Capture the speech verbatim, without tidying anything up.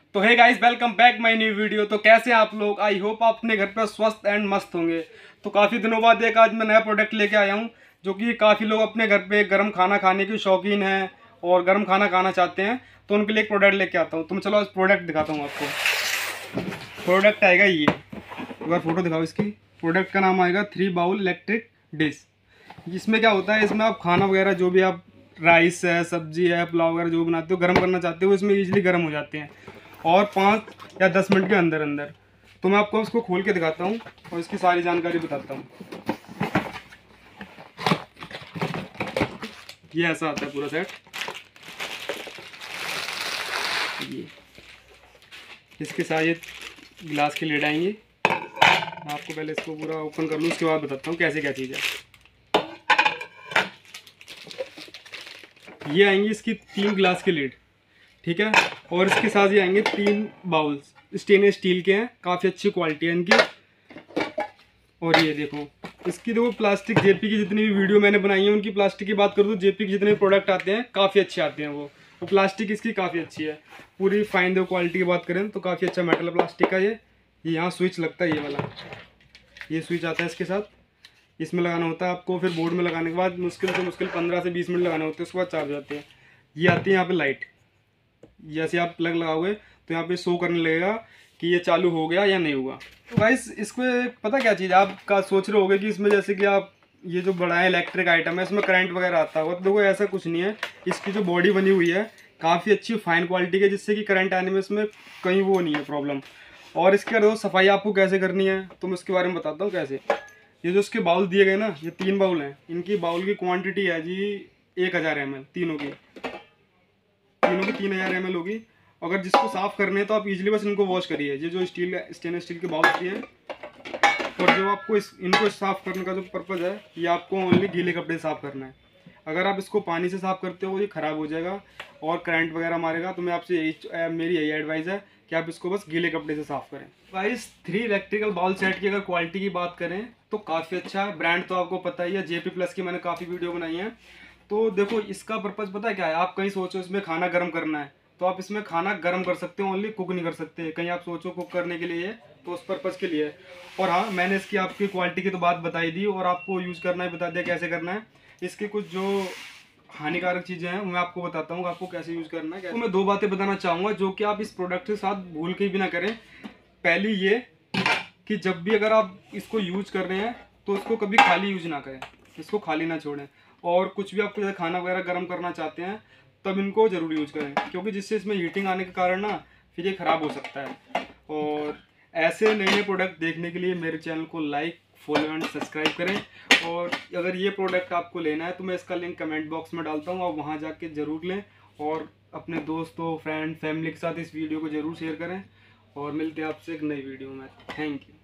तो hey guys, welcome back my new video. तो कैसे हैं आप लोग? आई होप आप अपने घर पर स्वस्थ एंड मस्त होंगे। तो काफ़ी दिनों बाद एक आज मैं नया प्रोडक्ट लेके आया हूं, जो कि काफ़ी लोग अपने घर पे गर्म खाना खाने के शौकीन हैं और गर्म खाना खाना चाहते हैं। तो उनके लिए एक प्रोडक्ट लेके आता हूँ। तो मैं चलो आज प्रोडक्ट दिखाता हूँ आपको। प्रोडक्ट आएगा ये, एक बार फोटो दिखाओ इसकी। प्रोडक्ट का नाम आएगा थ्री बाउल इलेक्ट्रिक डिश। इसमें क्या होता है, इसमें आप खाना वगैरह जो भी आप राइस है, सब्जी है, पुलाव वगैरह जो बनाते हो, गर्म करना चाहते हो, इसमें इजीली गर्म हो जाते हैं और पाँच या दस मिनट के अंदर अंदर। तो मैं आपको उसको खोल के दिखाता हूँ और इसकी सारी जानकारी बताता हूँ। ये ऐसा आता है पूरा सेट। ये इसके साथ ये गिलास के लिड आएंगे। मैं आपको पहले इसको पूरा ओपन कर लूँ, उसके बाद बताता हूँ कैसे क्या चीज़ है। ये आएंगी इसकी तीन गिलास के लिड, ठीक है। और इसके साथ ये आएंगे तीन बाउल्स, स्टेनलेस स्टील के हैं, काफ़ी अच्छी क्वालिटी है इनकी। और ये देखो इसकी, देखो प्लास्टिक जेपी की जितनी भी वीडियो मैंने बनाई है उनकी प्लास्टिक की बात करूँ तो जेपी के जितने भी प्रोडक्ट आते हैं काफ़ी अच्छे आते हैं। वो वो प्लास्टिक इसकी काफ़ी अच्छी है, पूरी फाइन। देखो क्वालिटी की बात करें तो काफ़ी अच्छा मेटल प्लास्टिक का। ये ये यहाँ स्विच लगता है, ये वाला ये स्विच आता है इसके साथ। इसमें लगाना होता है आपको, फिर बोर्ड में लगाने के बाद मुश्किल से मुश्किल पंद्रह से बीस मिनट लगाने होते हैं, उसके बाद चार्ज होते हैं। ये आती है यहाँ पे लाइट, जैसे आप प्लग लगाओगे तो यहाँ पे शो करने लगेगा कि ये चालू हो गया या नहीं हुआ। तो गाइस इसको पता क्या चीज़ आप का सोच रहे होगे कि इसमें जैसे कि आप ये जो बड़ा है इलेक्ट्रिक आइटम है इसमें करंट वगैरह आता होगा। तो देखो ऐसा कुछ नहीं है। इसकी जो बॉडी बनी हुई है काफ़ी अच्छी फाइन क्वालिटी की, जिससे कि करंट आने में इसमें कहीं वो नहीं है प्रॉब्लम। और इसके अलावा सफाई आपको कैसे करनी है तो मैं उसके बारे में बताता हूँ कैसे। ये जो इसके बाउल दिए गए ना, ये तीन बाउल हैं, इनकी बाउल की क्वांटिटी है जी एक हज़ार एम एल, तीनों की तीनों की तीन हज़ार एम एल होगी। अगर जिसको साफ़ करने हैं तो आप इजीली बस इनको वॉश करिए। ये जो स्टील स्टेनलेस स्टील के बाउल दिए हैं, और जो आपको इस इनको साफ़ करने का जो पर्पज़ है, ये आपको ओनली गीले कपड़े से साफ़ करना है। अगर आप इसको पानी से साफ़ करते हो ये ख़राब हो जाएगा और करंट वगैरह मारेगा। तो मैं आपसे यही मेरी यही एडवाइस है कि आप इसको बस गीले कपड़े से साफ़ करें। Guys three electrical bowl set की अगर क्वालिटी की बात करें तो काफ़ी अच्छा है। ब्रांड तो आपको पता ही है, जेपी प्लस की मैंने काफ़ी वीडियो बनाई है। तो देखो इसका पर्पज़ पता है क्या है। आप कहीं सोचो इसमें खाना गर्म करना है तो आप इसमें खाना गर्म कर सकते हो, ओनली कुक नहीं कर सकते। कहीं आप सोचो कुक करने के लिए तो उस पर्पज़ के लिए। और हाँ, मैंने इसकी आपकी क्वालिटी की तो बात बताई दी और आपको यूज़ करना ही बता दिया कैसे करना है। इसकी कुछ जो हानिकारक चीज़ें हैं मैं आपको बताता हूँ आपको कैसे यूज़ करना है। तो मैं दो बातें बताना चाहूँगा जो कि आप इस प्रोडक्ट के साथ भूल के भी ना करें। पहली ये कि जब भी अगर आप इसको यूज कर रहे हैं तो इसको कभी खाली यूज ना करें, इसको खाली ना छोड़ें। और कुछ भी आपको जैसे खाना वगैरह गर्म करना चाहते हैं तब इनको ज़रूर यूज करें, क्योंकि जिससे इसमें हीटिंग आने के कारण ना फिर ये ख़राब हो सकता है। और ऐसे नए नए प्रोडक्ट देखने के लिए मेरे चैनल को लाइक, फॉलो एंड सब्सक्राइब करें। और अगर ये प्रोडक्ट आपको लेना है तो मैं इसका लिंक कमेंट बॉक्स में डालता हूँ, आप वहाँ जाके ज़रूर लें। और अपने दोस्तों, फ्रेंड, फैमिली के साथ इस वीडियो को ज़रूर शेयर करें। और मिलते हैं आपसे एक नई वीडियो में। Thank you.